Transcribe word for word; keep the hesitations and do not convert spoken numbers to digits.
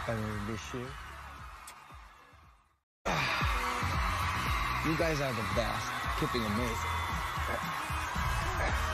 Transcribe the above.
better than this year. You guys are the best. Keeping amazing.